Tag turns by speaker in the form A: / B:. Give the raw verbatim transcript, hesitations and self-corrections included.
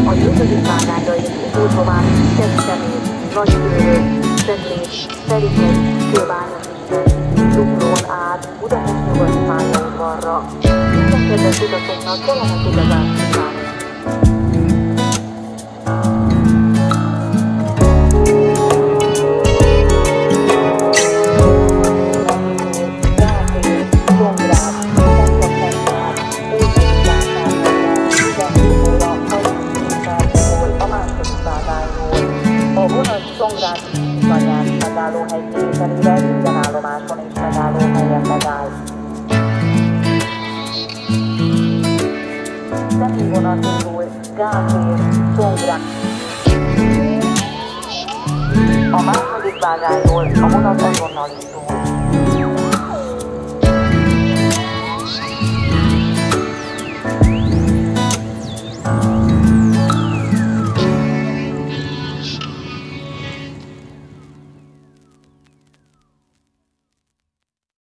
A: Az ötödik vágányra indul tovább Kecskemét, Nagykőrös, Szekrés, Szerikei, Kőbányai, Zuglón át Budapest nyugati pályaudvarra. Minden kedves utasunknak kellemes utazást kívánunk! Csongrád Szanyán megállóhely kivételével minden állomáson és megállóhelyen megáll. Személyvonat indul Gátér, Csongrád. A második vágányról a vonat azonnal indul.